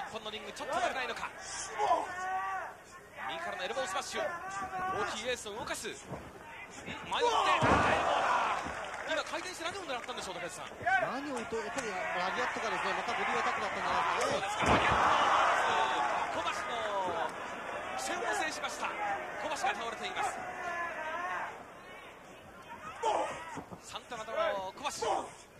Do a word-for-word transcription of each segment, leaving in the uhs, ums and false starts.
本のリングちょっと足りないのか。右からのエルボースマッシュ、大きいエースを動かす。迷ってエルボーだ。今回転して何を狙ったんでしょう、高橋さん。 何をとやっぱりラギアットがですね、またボディアタックだったんじゃないですかね。 そうですか、ラギアット小橋の苦戦を制しました。小橋が倒れています。サンタナの小橋、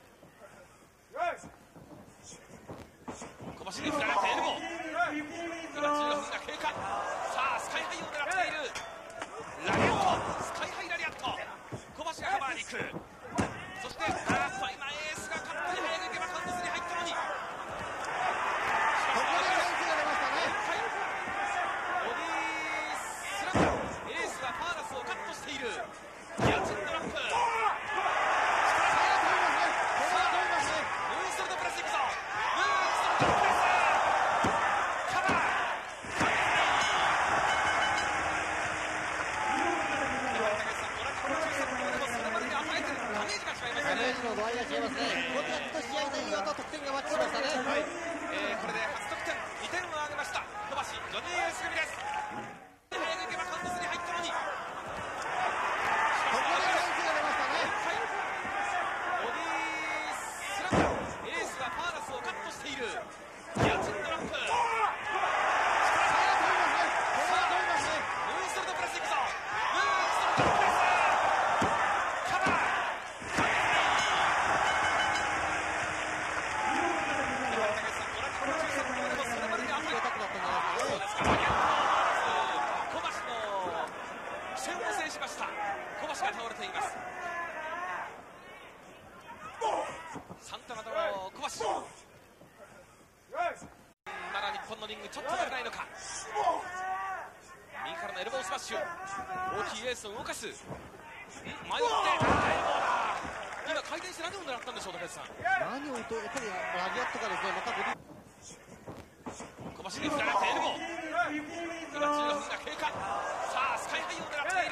小橋に振られてエルボー。今じゅうごふんが経過。さあスカイハイを狙っているラリアット、スカイハイラリアット。小橋がカバーに行く。そしてあーっと今エースがカットに早く行けばカウントスに入ったのに、ここでチャンスが出ましたね。ボディースラム、エースがファーラスをカットしている。ギアチンドラップ、ダメージの度合いが違いますね。これで試合内容と得点がマッチしましたね。はい、えー、これで初得点にてんを挙げました小橋ジョニーエース組です。早く行けばカウントスに入ったのに、ここでチャンスが出ましたね。はい、ボディースラム、エースがファーラスをカットしている。ギアチンドラップ、サンタナとの小橋、まだ日本のリングちょっと足りないのか。右からのエルボースマッシュ、大きいエースを動かす。迷ってエルボーだ。今回転して何を狙ったんでしょう、高橋さん。 何をとやっぱりラギアットがですね、またボディ小橋に振られてエルボー。今じゅうごふんが経過。さあスカイハイを狙っている